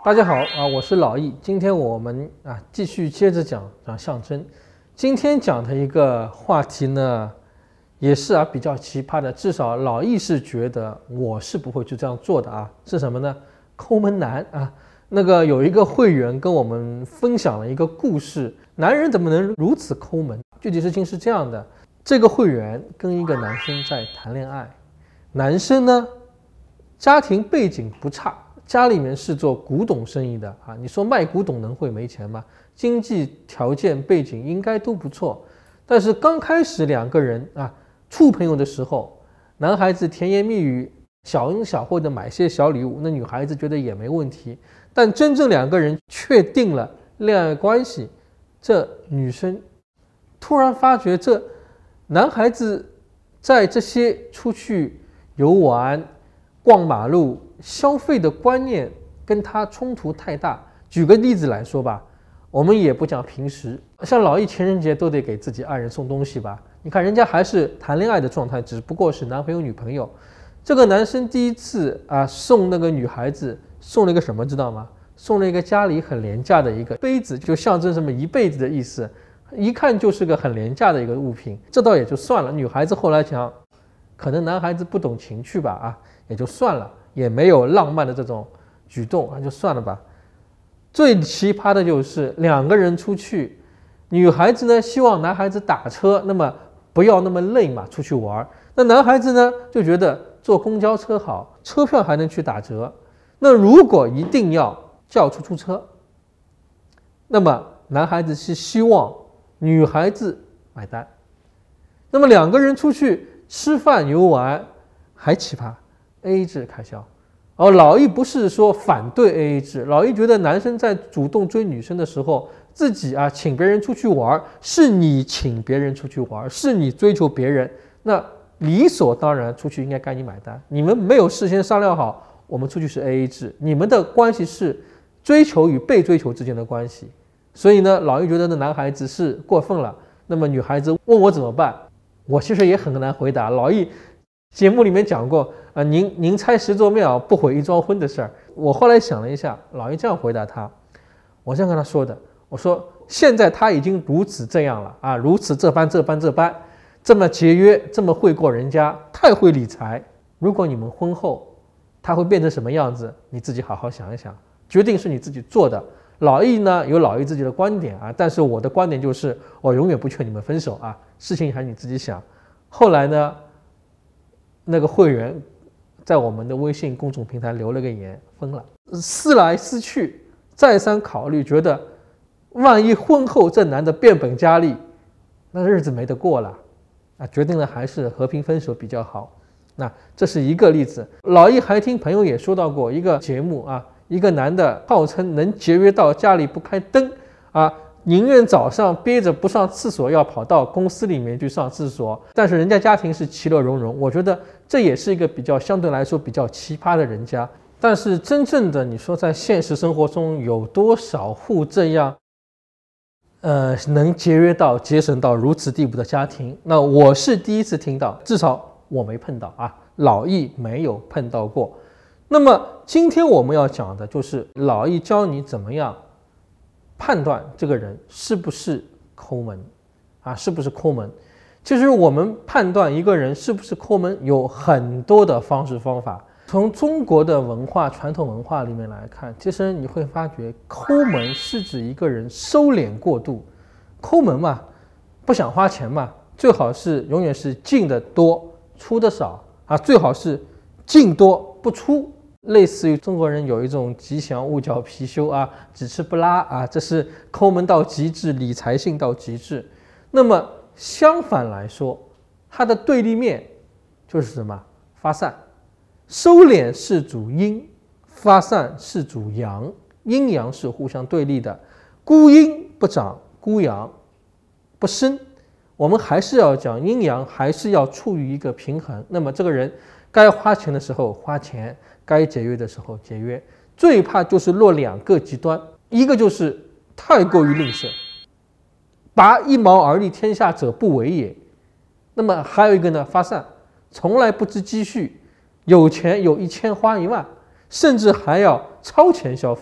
大家好啊，我是老易。今天我们继续接着讲象征。今天讲的一个话题呢，也是比较奇葩的，至少老易是觉得我是不会去这样做的啊。是什么呢？抠门男啊。那个有一个会员跟我们分享了一个故事，男人怎么能如此抠门？具体事情是这样的，这个会员跟一个男生在谈恋爱，男生呢家庭背景不差。家里面是做古董生意的啊，你说卖古董能会没钱吗？经济条件背景应该都不错，但是刚开始两个人处朋友的时候，男孩子甜言蜜语、小恩小惠的买些小礼物，那女孩子觉得也没问题。但真正两个人确定了恋爱关系，这女生突然发觉，这男孩子在这些出去游玩、逛马路消费的观念跟他冲突太大。举个例子来说吧，我们也不讲平时，像老易情人节都得给自己爱人送东西吧，你看人家还是谈恋爱的状态，只不过是男朋友女朋友。这个男生第一次送那个女孩子送了一个什么知道吗？送了一个家里很廉价的一个杯子，就象征什么一辈子的意思，一看就是个很廉价的一个物品。这倒也就算了，女孩子后来讲可能男孩子不懂情趣吧也就算了，也没有浪漫的这种举动就算了吧。最奇葩的就是两个人出去，女孩子呢希望男孩子打车，那么不要那么累嘛，出去玩。那男孩子呢就觉得坐公交车好，车票还能去打折。那如果一定要叫出租车，那么男孩子是希望女孩子买单。那么两个人出去吃饭游玩还奇葩，AA 制开销。老易不是说反对 AA 制，老易觉得男生在主动追女生的时候，自己请别人出去玩，是你请别人出去玩，是你追求别人，那理所当然出去应该你买单。你们没有事先商量好，我们出去是 AA 制，你们的关系是追求与被追求之间的关系。所以呢，老易觉得那男孩子是过分了。那么女孩子问我怎么办，我其实也很难回答。老易节目里面讲过您猜10座庙不毁1桩婚的事儿。我后来想了一下，老易这样回答他，我这样跟他说的，我说现在他已经如此这样了如此这般，这么节约，这么会过人家，太会理财。如果你们婚后他会变成什么样子，你自己好好想一想，决定是你自己做的。老易呢有老易自己的观点但是我的观点就是我永远不劝你们分手事情还是你自己想。后来呢，那个会员在我们的微信公众平台留了个言，分了。思来思去，再三考虑，觉得万一婚后这男的变本加厉，那日子没得过了决定了还是和平分手比较好。那这是一个例子。老易还听朋友也说到过一个节目一个男的号称能节约到家里不开灯宁愿早上憋着不上厕所，要跑到公司里面去上厕所，但是人家家庭是其乐融融。我觉得这也是一个比较相对来说比较奇葩的人家。但是真正的你说在现实生活中有多少户这样能节省到如此地步的家庭？那我是第一次听到，至少我没碰到老易没有碰到过。那么今天我们要讲的就是老易教你怎么样判断这个人是不是抠门是不是抠门。其实我们判断一个人是不是抠门有很多的方式方法。从中国的文化传统文化里面来看，其实你会发觉抠门是指一个人收敛过度。抠门嘛，不想花钱嘛，最好是永远是进的多出的少最好是进多不出。类似于中国人有一种吉祥物叫貔貅只吃不拉这是抠门到极致，理财性到极致。那么相反来说，它的对立面就是什么？发散。收敛是主阴，发散是主阳，阴阳是互相对立的。孤阴不长，孤阳不生。我们还是要讲阴阳，还是要处于一个平衡。那么这个人该花钱的时候花钱，该节约的时候节约。最怕就是落两个极端，一个就是太过于吝啬，拔一毛而利天下者不为也。那么还有一个呢，发散，从来不知积蓄，有钱有1000花1万，甚至还要超前消费，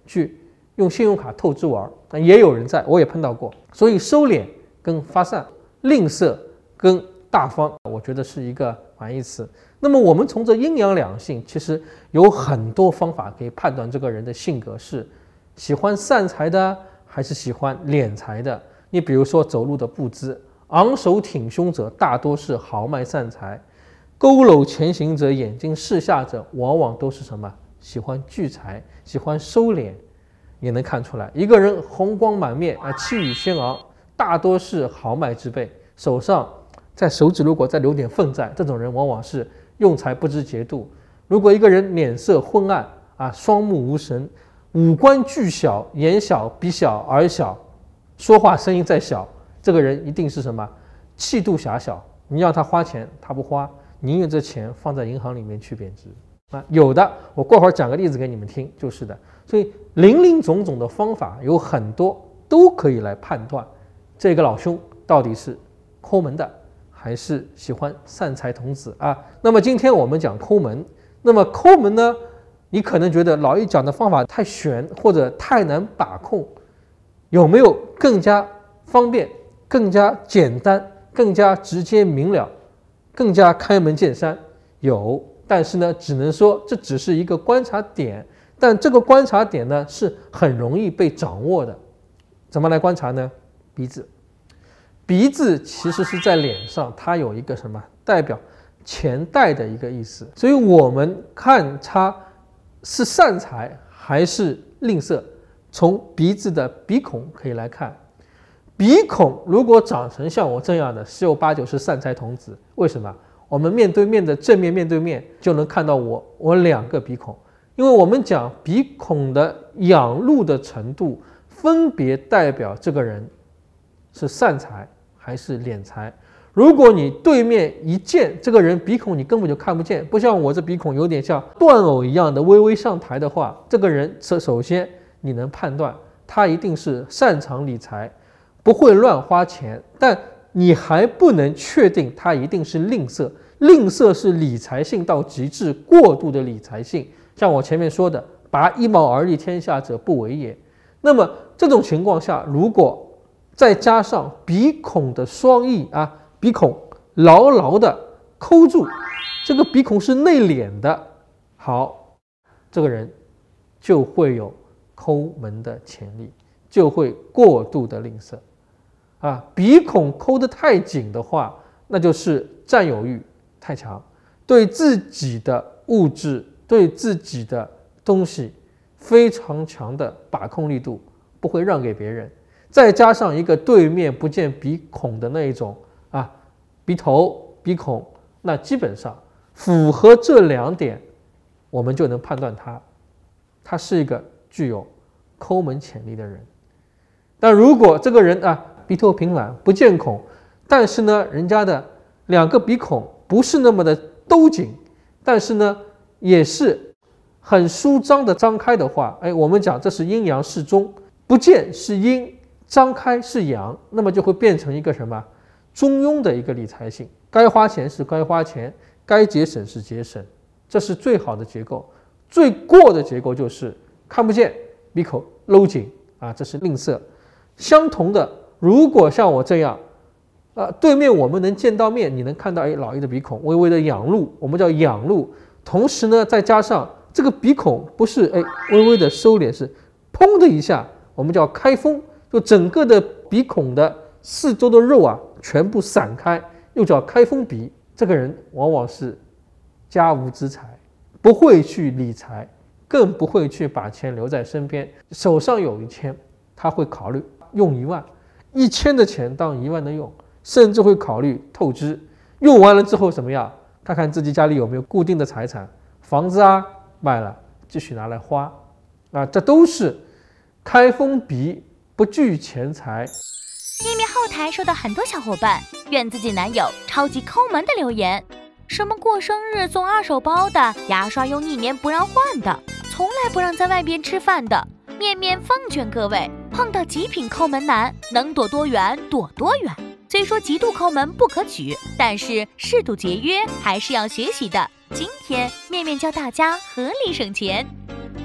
去用信用卡透支玩，也有人在，我也碰到过。所以收敛跟发散，吝啬跟大方，我觉得是一个反义词。那么我们从这阴阳两性，其实有很多方法可以判断这个人的性格是喜欢散财的还是喜欢敛财的。你比如说走路的步姿，昂首挺胸者大多是豪迈散财，佝偻前行者、眼睛视下者，往往都是什么？喜欢聚财，喜欢收敛。也能看出来，一个人红光满面啊，气宇轩昂，大多是豪迈之辈。手上在手指如果再留点缝在，这种人往往是用财不知节度。如果一个人脸色昏暗啊，双目无神，五官巨小，眼小、鼻小、耳小，说话声音再小，这个人一定是什么？气度狭小。你让他花钱，他不花，宁愿这钱放在银行里面去贬值。有的，我过会儿讲个例子给你们听，就是的。所以林林总总的方法有很多，都可以来判断这个老兄到底是抠门的，还是喜欢散财童子啊。那么今天我们讲抠门，那么抠门呢，你可能觉得老易讲的方法太玄或者太难把控，有没有更加方便、更加简单、更加直接明了、更加开门见山？有。但是呢，只能说这只是一个观察点，但这个观察点呢是很容易被掌握的。怎么来观察呢？鼻子，鼻子其实是在脸上，它有一个什么代表钱袋的一个意思，所以我们看它是散财还是吝啬，从鼻子的鼻孔可以来看。鼻孔如果长成像我这样的，十有八九是散财童子。为什么？我们面对面的正面面对面就能看到我两个鼻孔，因为我们讲鼻孔的仰露的程度，分别代表这个人是散财还是敛财。如果你对面一见这个人鼻孔你根本就看不见，不像我这鼻孔有点像断藕一样的微微上抬的话，这个人首先你能判断他一定是擅长理财，不会乱花钱，但你还不能确定他一定是吝啬。吝啬是理财性到极致，过度的理财性，像我前面说的，拔一毛而利天下者不为也。那么这种情况下，如果再加上鼻孔的双翼啊，鼻孔牢牢的抠住，这个鼻孔是内敛的，好，这个人就会有抠门的潜力，就会过度的吝啬。鼻孔抠得太紧的话，那就是占有欲太强，对自己的物质、对自己的东西非常强的把控力度，不会让给别人。再加上一个对面不见鼻孔的那一种鼻头、鼻孔，那基本上符合这两点，我们就能判断他是一个具有抠门潜力的人。但如果这个人鼻头平缓不见孔，但是呢人家的两个鼻孔不是那么的兜紧，但是呢也是很舒张的张开的话，我们讲这是阴阳适中，不见是阴，张开是阳，那么就会变成一个什么中庸的一个理财性，该花钱是该花钱，该节省是节省，这是最好的结构。最过的结构就是看不见，鼻口搂紧这是吝啬。相同的，如果像我这样对面我们能见到面，你能看到老易的鼻孔微微的仰露，我们叫仰露。同时呢，再加上这个鼻孔不是微微的收敛，是砰的一下，我们叫开封，就整个的鼻孔的四周的肉全部散开，又叫开封鼻。这个人往往是家无资财，不会去理财，更不会去把钱留在身边。手上有1000，他会考虑用1万，1000的钱当1万的用，甚至会考虑透支。用完了之后怎么样？看看自己家里有没有固定的财产，房子卖了继续拿来花这都是开封鼻，不惧钱财。 页面后台收到很多小伙伴怨自己男友超级抠门的留言，什么过生日送2手包的，牙刷用1年不让换的，从来不让在外边吃饭的。面面奉劝各位，碰到极品抠门男，能躲多远躲多远。虽说极度抠门不可取，但是适度节约还是要学习的。今天面面教大家合理省钱。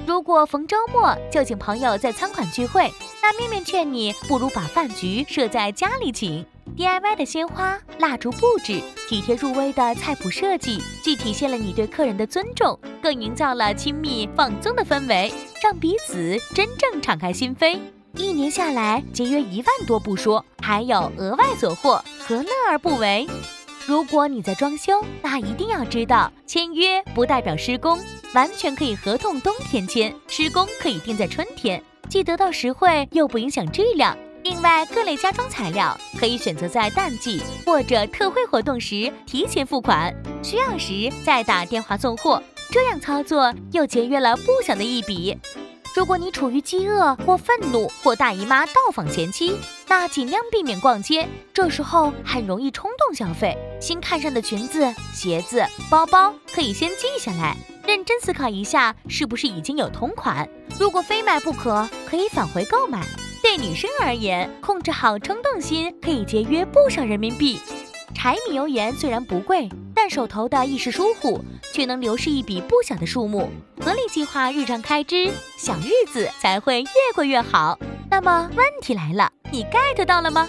如果逢周末就请朋友在餐馆聚会，那面面劝你不如把饭局设在家里请。DIY 的鲜花、蜡烛布置，体贴入微的菜谱设计，既体现了你对客人的尊重，更营造了亲密放松的氛围，让彼此真正敞开心扉。1年下来节约1万多不说，还有额外所获，何乐而不为？如果你在装修，那一定要知道，签约不代表施工，完全可以合同冬天签，施工可以定在春天，既得到实惠又不影响质量。另外，各类家装材料可以选择在淡季或者特惠活动时提前付款，需要时再打电话送货，这样操作又节约了不小的一笔。如果你处于饥饿或愤怒或大姨妈到访前期，那尽量避免逛街，这时候很容易冲动消费。新看上的裙子、鞋子、包包可以先记下来，认真思考一下是不是已经有同款，如果非买不可，可以返回购买。对女生而言，控制好冲动心可以节约不少人民币。柴米油盐虽然不贵，但手头的一时疏忽却能流失一笔不小的数目。合理计划日常开支，小日子才会越过越好。那么问题来了，你 get 到了吗？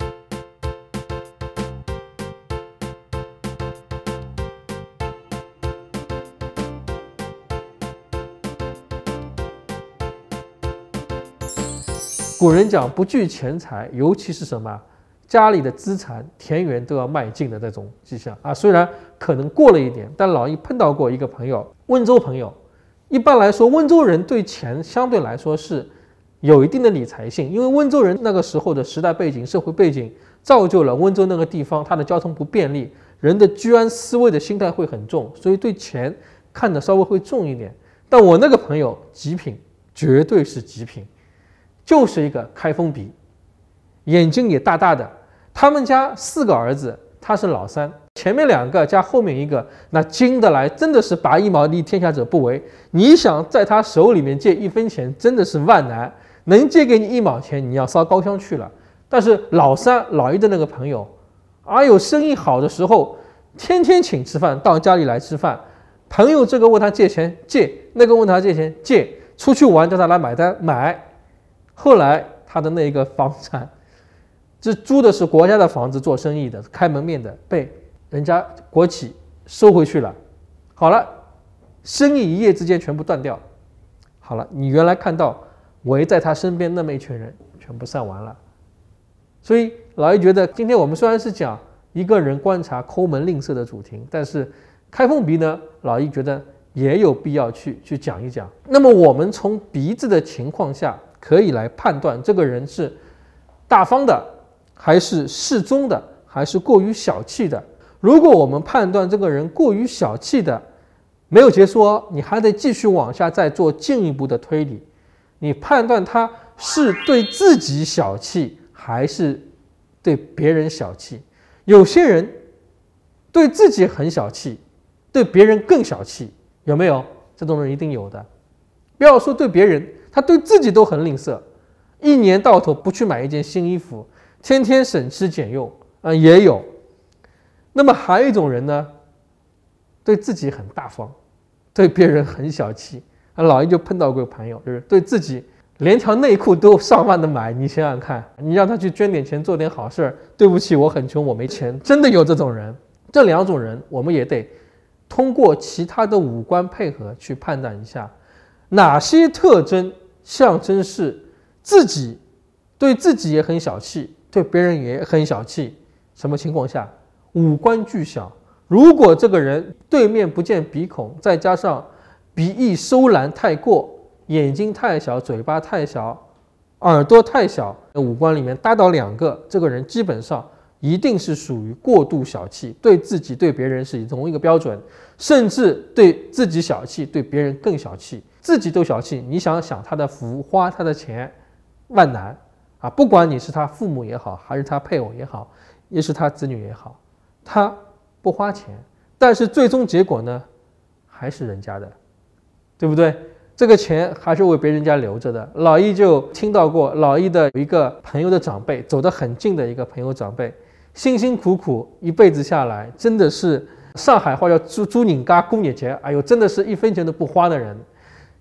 古人讲不聚钱财，尤其是什么家里的资产、田园都要卖尽的这种迹象啊。虽然可能过了一点，但老易碰到过一个朋友，温州朋友。一般来说，温州人对钱相对来说是有一定的理财性，因为温州人那个时候的时代背景、社会背景，造就了温州那个地方它的交通不便利，人的居安思危的心态会很重，所以对钱看得稍微会重一点。但我那个朋友极品，绝对是极品。就是一个开封鼻，眼睛也大大的。他们家4个儿子，他是老三，前面2个加后面1个，那经得来真的是拔1毛利天下者不为。你想在他手里面借1分钱，真的是万难。能借给你1毛钱，你要烧高香去了。但是老三老一的那个朋友，有生意好的时候，天天请吃饭，到家里来吃饭。朋友这个问他借钱借，那个问他借钱借，出去玩叫他来买单买。后来他的那个房产，这租的是国家的房子，做生意的，开门面的，被人家国企收回去了。好了，生意一夜之间全部断掉。好了，你原来看到围在他身边那么一群人，全部散完了。所以老易觉得，今天我们虽然是讲一个人观察抠门吝啬的主题，但是开封鼻呢，老易觉得也有必要去讲一讲。那么我们从鼻子的情况下，可以来判断这个人是大方的，还是适中的，还是过于小气的。如果我们判断这个人过于小气的，没有结束哦，你还得继续往下再做进一步的推理。你判断他是对自己小气，还是对别人小气。有些人对自己很小气，对别人更小气，有没有？这种人一定有的。不要说对别人，他对自己都很吝啬，一年到头不去买一件新衣服，天天省吃俭用也有。那么还有一种人呢，对自己很大方，对别人很小气。老易就碰到过朋友，就是对自己连条内裤都上万的买，你想想看，你让他去捐点钱做点好事，对不起，我很穷，我没钱，真的有这种人。这2种人我们也得通过其他的五官配合去判断一下，哪些特征象征是自己对自己也很小气，对别人也很小气。什么情况下？五官巨小。如果这个人对面不见鼻孔，再加上鼻翼收揽太过，眼睛太小，嘴巴太小，耳朵太小，五官里面搭到2个，这个人基本上一定是属于过度小气，对自己对别人是以同一个标准，甚至对自己小气，对别人更小气。自己都小气，你想想他的福花他的钱万难啊！不管你是他父母也好，还是他配偶也好，也是他子女也好，他不花钱，但是最终结果呢，还是人家的，对不对？这个钱还是为别人家留着的。老易就听到过老易的一个朋友的长辈，走得很近的一个朋友长辈，辛辛苦苦一辈子下来，真的是上海话叫猪拧嘎公也节，哎呦，真的是1分钱都不花的人。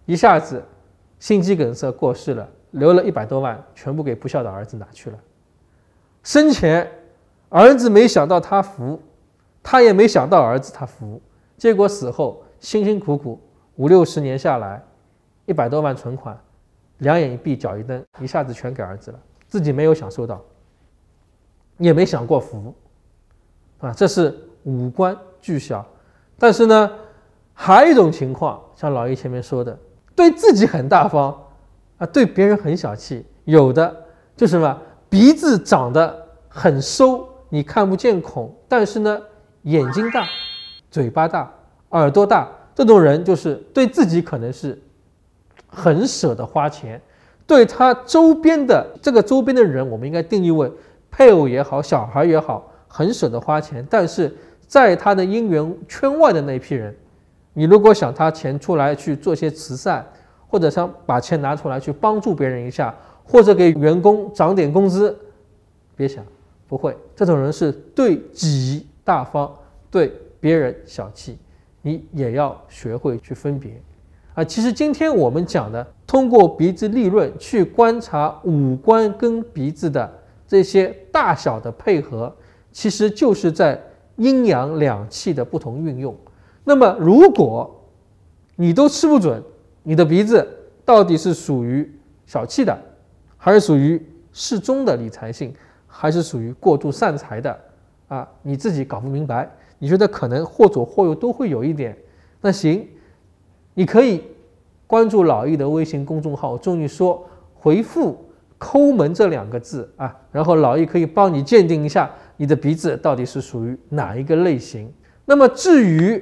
一下子心肌梗塞过世了，留了100多万，全部给不孝的儿子拿去了。生前儿子没想到他扶，他也没想到儿子他扶，结果死后辛辛苦苦5、60年下来，100多万存款，两眼一闭脚一蹬，一下子全给儿子了，自己没有享受到，也没享过福啊，这是五官俱小。但是呢，还有一种情况，像老易前面说的，对自己很大方啊，对别人很小气。有的就是什么，鼻子长得很收，你看不见孔，但是呢，眼睛大，嘴巴大，耳朵大，这种人就是对自己可能是很舍得花钱，对他周边的人，我们应该定义为配偶也好，小孩也好，很舍得花钱。但是在他的姻缘圈外的那一批人，你如果想他钱出来去做些慈善，或者想把钱拿出来去帮助别人一下，或者给员工涨点工资，别想，不会。这种人是对己大方，对别人小气，你也要学会去分别啊。其实今天我们讲的，通过鼻子立论去观察五官跟鼻子的这些大小的配合，其实就是在阴阳两气的不同运用。那么如果你都吃不准你的鼻子到底是属于小气的，还是属于适中的理财性，还是属于过度散财的啊，你自己搞不明白，你觉得可能或左或右都会有一点，那行，你可以关注老易的微信公众号，终于说回复抠门这2个字啊，然后老易可以帮你鉴定一下你的鼻子到底是属于哪一个类型。那么至于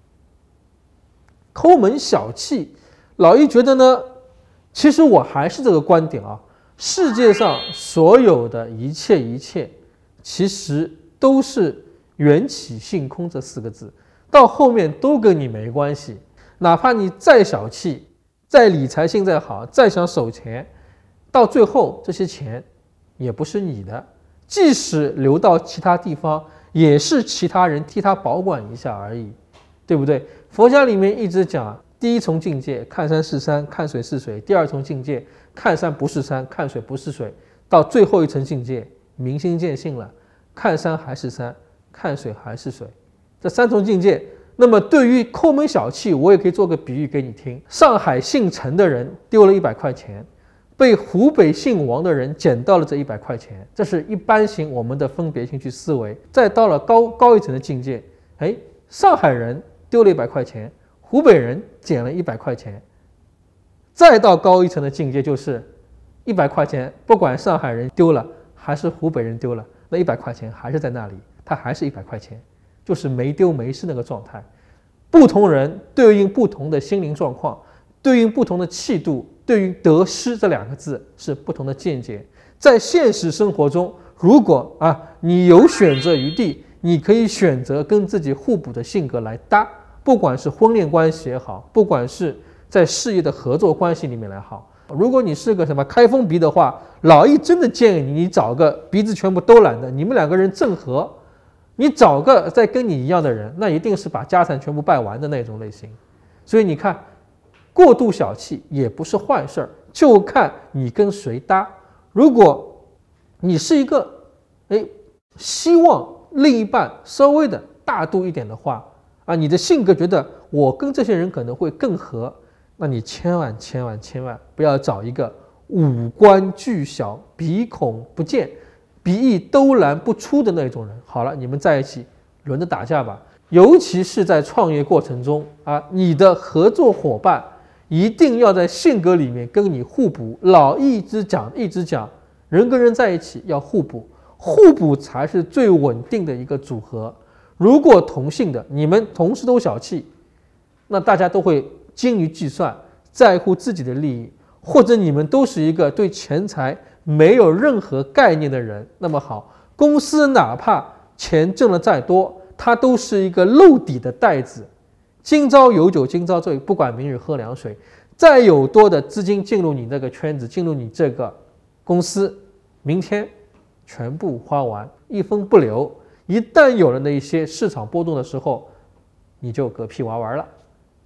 抠门小气，老易觉得呢，其实我还是这个观点啊，世界上所有的一切其实都是缘起性空这4个字，到后面都跟你没关系。哪怕你再小气，再理财性再好，再想守钱，到最后这些钱也不是你的，即使流到其他地方，也是其他人替他保管一下而已，对不对？佛家里面一直讲，第一重境界看山是山，看水是水；第2重境界看山不是山，看水不是水；到最后一层境界明心见性了，看山还是山，看水还是水。这3重境界，那么对于抠门小气，我也可以做个比喻给你听。上海姓陈的人丢了100块钱，被湖北姓王的人捡到了这100块钱，这是一般性我们的分别性去思维。再到了高一层的境界，上海人丢了100块钱，湖北人捡了100块钱，再到高一层的境界就是100块钱，不管上海人丢了还是湖北人丢了，那100块钱还是在那里，它还是100块钱，就是没丢没失那个状态。不同人对应不同的心灵状况，对应不同的气度，对于得失这2个字是不同的见解。在现实生活中，如果你有选择余地，你可以选择跟自己互补的性格来搭，不管是婚恋关系也好，不管是在事业的合作关系里面来好。如果你是个什么开封鼻的话，老易真的建议你找个鼻子全部都懒的，你们2个人正合。你找个在跟你一样的人，那一定是把家产全部败完的那种类型。所以你看，过度小气也不是坏事儿，就看你跟谁搭。如果你是一个希望另一半稍微的大度一点的话你的性格觉得我跟这些人可能会更合，那你千万不要找一个五官巨小、鼻孔不见、鼻翼兜栏不出的那种人。好了，你们在一起轮着打架吧。尤其是在创业过程中你的合作伙伴一定要在性格里面跟你互补。老易一直讲，人跟人在一起要互补，互补才是最稳定的一个组合。如果同性的你们同时都小气，那大家都会精于计算，在乎自己的利益，或者你们都是一个对钱财没有任何概念的人，那么好，公司哪怕钱挣了再多，它都是一个漏底的袋子。今朝有酒今朝醉，不管明日喝凉水。再有多的资金进入你那个圈子，进入你这个公司，明天全部花完，一分不留。一旦有了那一些市场波动的时候，你就嗝屁玩完了，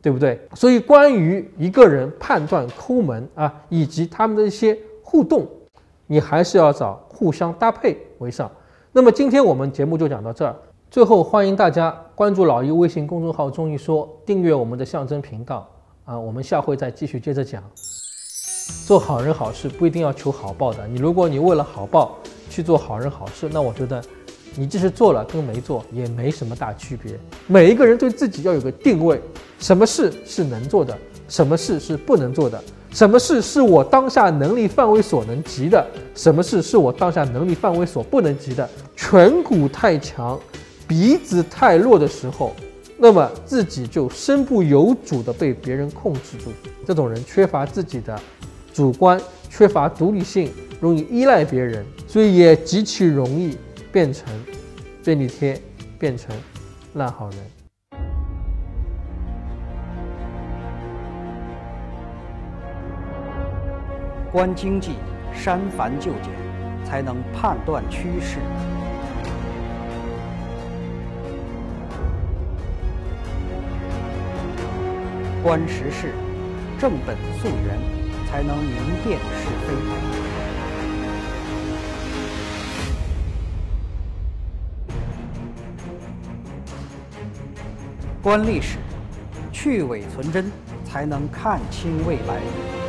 对不对？所以关于一个人判断抠门啊，以及他们的一些互动，你还是要找互相搭配为上。那么今天我们节目就讲到这儿。最后欢迎大家关注老易微信公众号中医说，订阅我们的象征频道啊，我们下回再继续接着讲。做好人好事不一定要求好报的，如果你为了好报去做好人好事，那我觉得你即使做了跟没做也没什么大区别。每一个人对自己要有个定位，什么事是能做的，什么事是不能做的，什么事是我当下能力范围所能及的，什么事是我当下能力范围所不能及的。颧骨太强，鼻子太弱的时候，那么自己就身不由主的被别人控制住。这种人缺乏自己的主观，缺乏独立性，容易依赖别人，所以也极其容易变成便利贴，变成烂好人。 观经济，删繁就简，才能判断趋势；观时事，正本溯源，才能明辨是非；观历史，去伪存真，才能看清未来；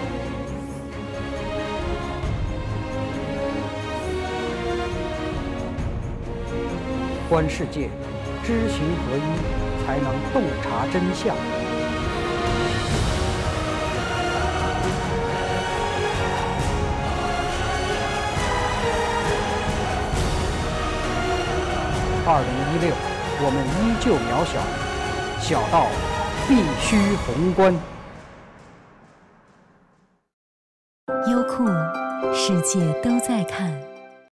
观世界，知行合一，才能洞察真相。2016，我们依旧渺小，小到必须宏观。 优酷，世界都在看。